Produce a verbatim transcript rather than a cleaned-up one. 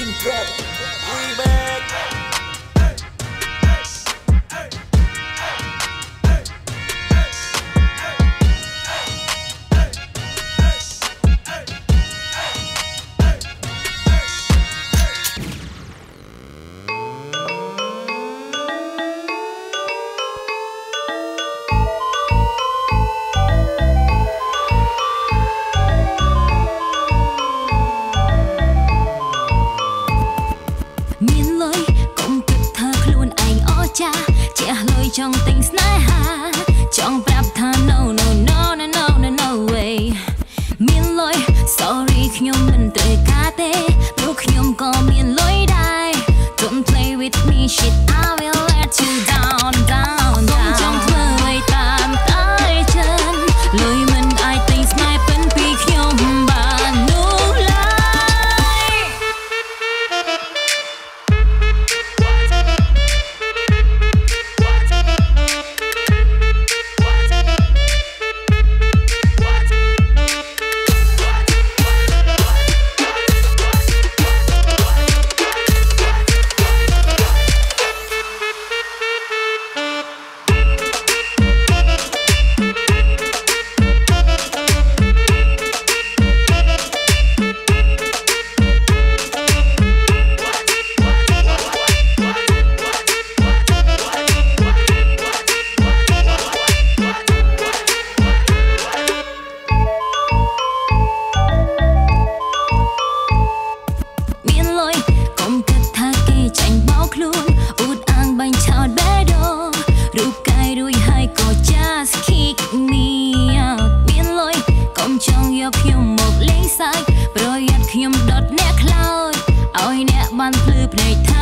Queen Trap Remake ចង់ទិញស្នេហាចង់ប្រាប់ថា no no no no no no no way មានលុយ sorry ខ្ញុំមិនត្រូវការទេព្រោះខ្ញុំក៏មានលុយដែរ Don't play with me shit I will let you down down down ចង់ធ្វើឲ្យតាមតែចិនលុយមិនអាចទិញស្នេហ៍ពិនពីខ្ញុំបាននោះឡើយ ខ្ញុំមកលេងសាច់ប្រយ័ត្នខ្ញុំដុតអ្នកខ្លោចឲ្យអ្នកបានភ្លឺភ្នែក